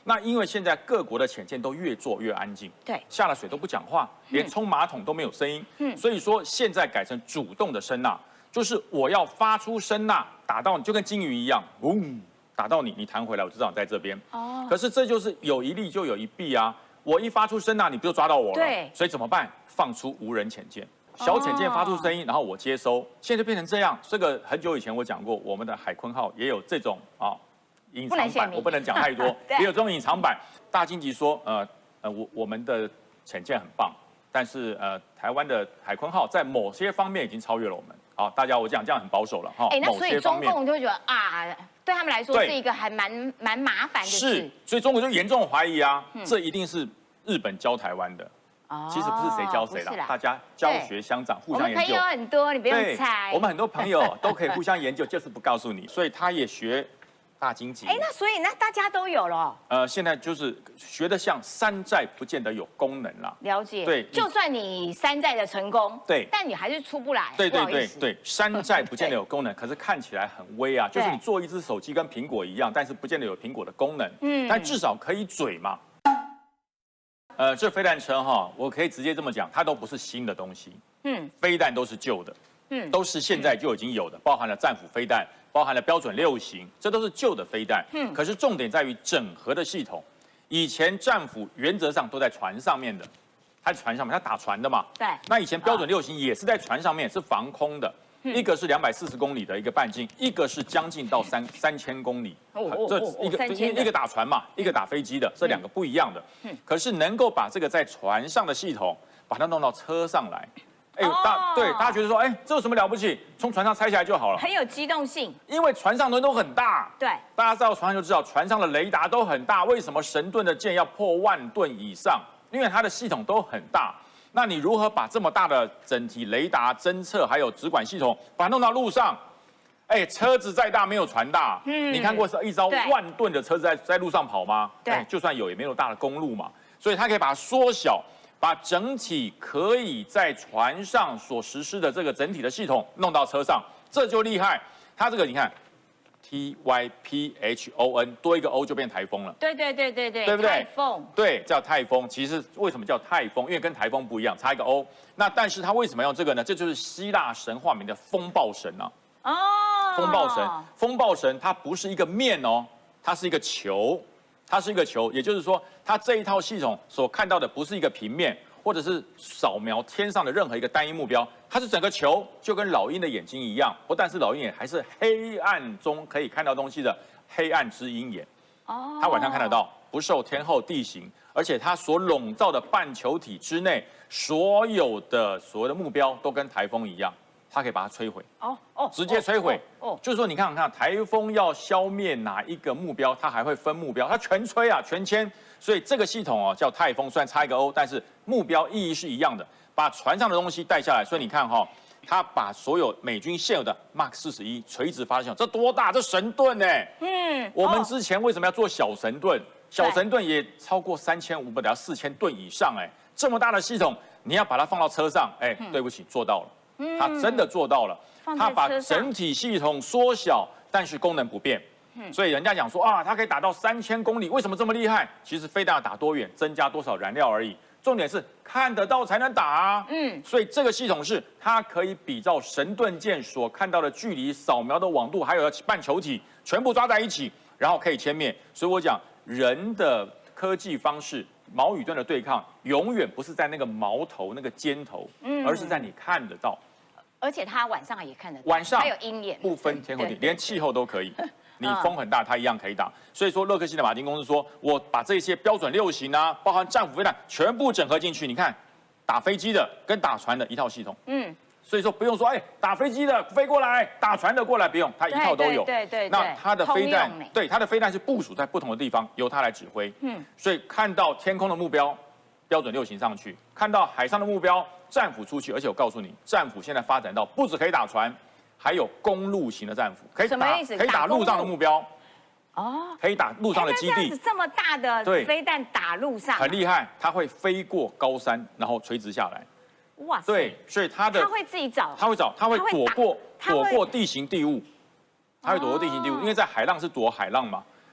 那因为现在各国的潜舰都越做越安静， 对， 下了水都不讲话，连冲马桶都没有声音，所以说现在改成主动的声呐，就是我要发出声呐，打到你，就跟鲸鱼一样，嗡，打到你，你弹回来，我就知道你在这边。哦，可是这就是有一利就有一弊啊，我一发出声呐，你不就抓到我了？ 对， 所以怎么办？放出无人潜舰。小潜舰发出声音，然后我接收，现在就变成这样。这个很久以前我讲过，我们的海鲲号也有这种隐藏版，我不能讲太多，也有这种隐藏版。大鲸级说，我们的潜舰很棒，但是台湾的海鲲号在某些方面已经超越了我们。好，大家我讲这样很保守了哈。 那所以中共就会觉得啊，对他们来说是一个还蛮麻烦的事。 是，所以中国就严重怀疑啊，这一定是日本教台湾的。其实不是谁教谁啦，大家教学相长，互相研究。 我们朋友很多，你不用猜。 我们很多朋友都可以互相研究，就是不告诉你，所以他也学大鲸级。 那所以大家都有了。 现在就是学的像山寨，不见得有功能啦。 了解。 对， 就算你山寨的成功， 对， 但你还是出不来。 对，山寨不见得有功能，可是看起来很威啊。就是你做一只手机跟苹果一样，但是不见得有苹果的功能。但至少可以嘴嘛。这飞弹车哈，我可以直接这么讲，它都不是新的东西。飞弹都是旧的，都是现在就已经有的，包含了战斧飞弹，包含了标准6型，这都是旧的飞弹。可是重点在于整合的系统。以前战斧原则上都在船上面的，它在船上面，它打船的嘛。 对。 那以前标准6型也是在船上面，是防空的。一个是240公里的一个半径，一个是将近到3000公里。这一个打船嘛，一个打飞机的，这两个不一样的。可是能够把这个在船上的系统，把它弄到车上来，大家觉得说，这有什么了不起？从船上拆下来就好了， 很有机动性。 因为船上的都很大。 对， 大家到船上就知道，船上的雷达都很大。为什么神盾的舰要破10000吨以上？因为它的系统都很大。那你如何把这么大的整体雷达侦测还有直管系统把它弄到路上？车子再大没有船大。你看过一艘10000吨的车子在路上跑吗？对，就算有也没有大的公路嘛。所以它可以把它缩小，把整体可以在船上所实施的这个整体的系统弄到车上，这就厉害。它这个你看。TYPHON 多一个 O 就变台风了。对，对不对？ 台风。对， 叫台风。其实为什么叫台风？因为跟台风不一样，差一个 O。那但是它为什么要这个呢？这就是希腊神话里面的风暴神啊。风暴神，风暴神它不是一个面哦，它是一个球，也就是说，它这一套系统所看到的不是一个平面。或者是扫描天上的任何一个单一目标，它是整个球，就跟老鹰的眼睛一样，不但是老鹰眼，还是黑暗中可以看到东西的黑暗之鹰眼。它晚上看得到，不受天候地形，而且它所笼罩的半球体之内，所有的目标都跟台风一样，它可以把它摧毁。直接摧毁。就是说，你看，台风要消灭哪一个目标，它还会分目标，它全摧啊，全歼。所以这个系统叫泰风，虽然差一个 O， 但是目标意义是一样的，把船上的东西带下来。所以你看它把所有美军现有的 Mark 41垂直发射系统，这多大？这神盾呢？我们之前为什么要做小神盾？小神盾也超过3500到4000吨以上，这么大的系统，你要把它放到车上，对不起，做到了，它真的做到了，它把整体系统缩小，但是功能不变。所以人家讲说它可以打到3000公里，为什么这么厉害？其实飞弹要打多远，增加多少燃料而已。重点是看得到才能打啊。所以这个系统是它可以比照神盾舰所看到的距离、扫描的网度，还有半球体，全部抓在一起，然后可以歼灭。所以我讲人的科技方式，矛与盾的对抗，永远不是在那个矛头、那个尖头，而是在你看得到。 而且它晚上也看得到， 晚上还有鹰眼， 不分天候地，连气候都可以。你风很大，它一样可以打。所以说，洛克希德马丁公司说，我把这些标准6型啊，包含战斧飞弹，全部整合进去。你看，打飞机的跟打船的一套系统。所以说不用说，打飞机的飞过来，打船的过来，不用，它一套都有。 对。 那它的飞弹，它的飞弹是部署在不同的地方，由它来指挥。所以看到天空的目标，标准6型上去；看到海上的目标，战斧出去。而且我告诉你，战斧现在发展到不止可以打船。还有公路型的战斧，可以打陆上的目标，可以打陆上的基地。 这么大的飞弹打陆上， 很厉害，它会飞过高山，然后垂直下来。哇塞！对，所以它会自己找， 它会躲过地形地物，它会躲过地形地物，因为在海浪是躲海浪嘛。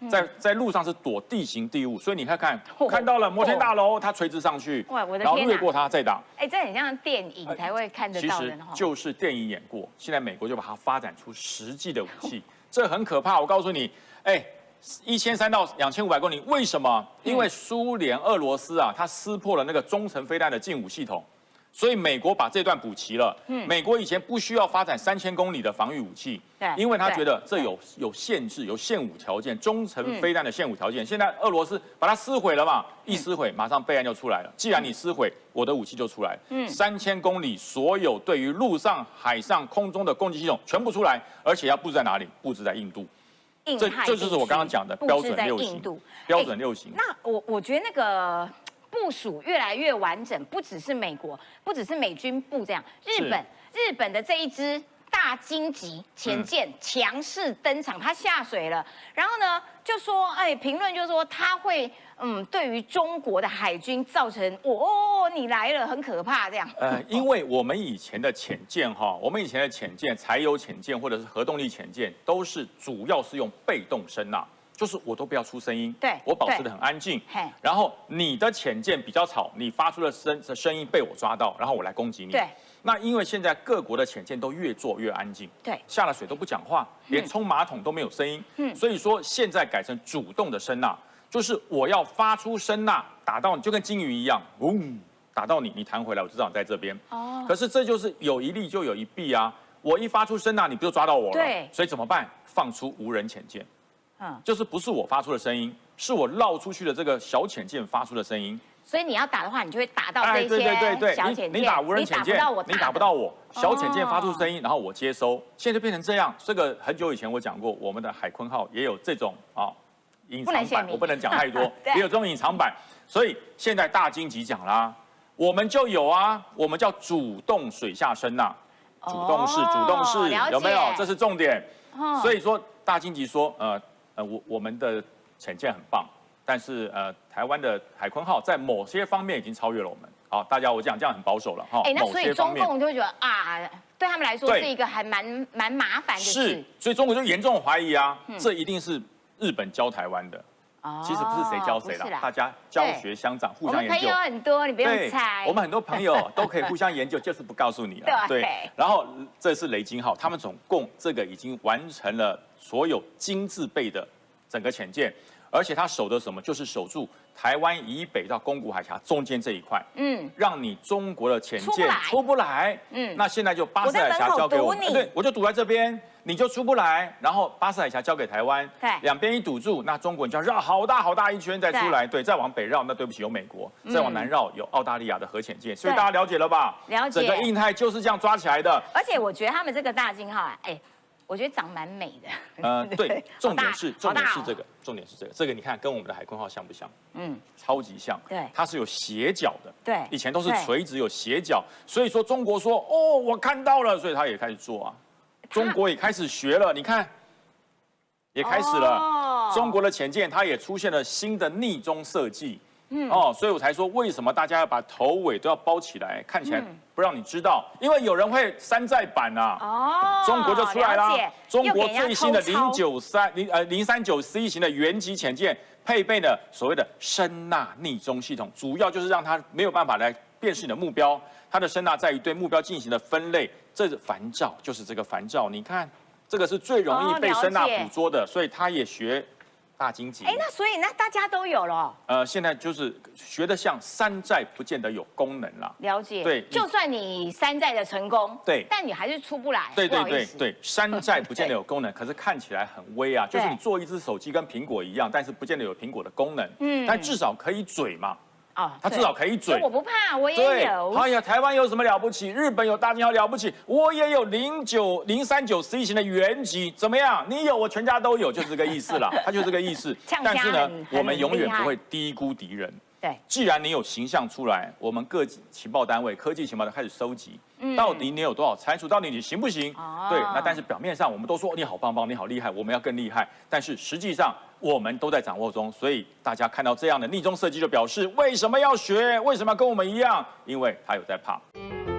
在路上是躲地形地物，所以你看到了摩天大楼，它垂直上去， 哇，我的天， 然后越过它再打。 哎，这很像电影才会看得到的。 其实就是电影演过，现在美国就把它发展出实际的武器，这很可怕。我告诉你，哎。1300到2500公里，为什么？因为苏联、俄罗斯啊，它撕破了那个中程飞弹的禁武系统，所以美国把这段补齐了。美国以前不需要发展3000公里的防御武器，因为他觉得这有限制、有限武条件，中程飞弹的限武条件。现在俄罗斯把它撕毁了嘛，一撕毁，马上备案就出来了。既然你撕毁，我的武器就出来。3000公里所有对于陆上、海上、空中的攻击系统全部出来，而且要布置在哪里？布置在印度。这就是我刚刚讲的标准6型。标准6型。 那我觉得那个部署越来越完整，不只是美国，不只是美军部这样，日本的这一支大鲸级潜舰强势登场，它下水了，然后呢就说，哎，评论就说它会对于中国的海军造成你来了很可怕这样。 因为我们以前的潜舰我们以前的潜舰，柴油潜舰或者是核动力潜舰，都是主要是用被动声呐，就是我都不要出声音， 对， 我保持得很安静，然后你的潜舰比较吵，你发出的声音被我抓到，然后我来攻击你。 对。 那因为现在各国的潜舰都越做越安静， 对， 下了水都不讲话，连冲马桶都没有声音，所以说现在改成主动的声呐，就是我要发出声呐打到你，就跟鲸鱼一样，打到你，你弹回来，我知道你在这边。可是这就是有一利就有一弊啊，我一发出声呐，你不就抓到我了？ 对， 所以怎么办？放出无人潜舰，就是不是我发出的声音，是我绕出去的这个小潜舰发出的声音。 所以你要打的话，你就会打到这些小潜舰。 你打无人潜舰，你打不到我。小潜舰发出声音，然后我接收。现在就变成这样。这个很久以前我讲过，我们的海鲲号也有这种隐藏版，我不能讲太多，也有这种隐藏版。所以现在大鲸级讲啦，我们就有啊，我们叫主动水下声呐，主动式，有没有？这是重点。所以说大鲸级说，我们的潜舰很棒。但是台湾的海鲲号在某些方面已经超越了我们。好，大家我讲这样很保守了哈。 那所以中共就会觉得对他们来说是一个还蛮麻烦的事。 是，所以中国就严重怀疑啊，这一定是日本教台湾的。其实不是谁教谁啦，大家教学相长，互相研究。我们朋友很多，你不用猜。 我们很多朋友都可以互相研究，就是不告诉你了。对。然后这是雷鲸号，他们总共这个已经完成了所有金字辈的整个潜舰。而且他守的什么？就是守住台湾以北到宫古海峡中间这一块，让你中国的潜舰出不来。那现在就巴士海峡交给我，对，我就堵在这边，你就出不来。然后巴士海峡交给台湾， 对， 两边一堵住，那中国就要绕好大一圈再出来，对，再往北绕，那对不起有美国，再往南绕有澳大利亚的核潜舰，所以大家了解了吧？ 了解， 整个印太就是这样抓起来的。 而且我觉得他们这个大鲸号，我觉得长蛮美的。 对，重点是这个，这个你看跟我们的海鲲号像不像？超级像。 对， 它是有斜角的。 对， 以前都是垂直有斜角，所以说中国说我看到了，所以他也开始做啊。中国也开始学了，你看，也开始了。中国的潜舰它也出现了新的逆中设计。所以我才说为什么大家要把头尾都要包起来，看起来不让你知道，因为有人会山寨版啊。中国就出来啦。中国最新的039C 型的原级潜舰配备了所谓的声呐逆中系统，主要就是让它没有办法来辨识你的目标，它的声呐在于对目标进行的分类。这是烦躁，就是这个烦躁，你看这个是最容易被声呐捕捉的，所以它也学。大鲸级， 那所以大家都有了。 现在就是学得像山寨，不见得有功能啦。 了解， 对， 就算你山寨的成功， 对， 但你还是出不来。 对，山寨不见得有功能，可是看起来很威啊。就是你做一只手机跟苹果一样，但是不见得有苹果的功能。但至少可以嘴嘛。他至少可以嘴。 我不怕，我也有。 哎呀，台湾有什么了不起？日本有大鲸号了不起，我也有039C 型的原级，怎么样？你有，我全家都有，就是这个意思啦。它就是这个意思。但是呢，我们永远不会低估敌人。 对， 既然你有形象出来，我们各情报单位、科技情报都开始收集，到底你有多少参数，到底你行不行？对，那但是表面上我们都说你好棒棒，你好厉害，我们要更厉害，但是实际上我们都在掌握中，所以大家看到这样的逆中设计，就表示为什么要学？为什么要跟我们一样？因为他有在怕。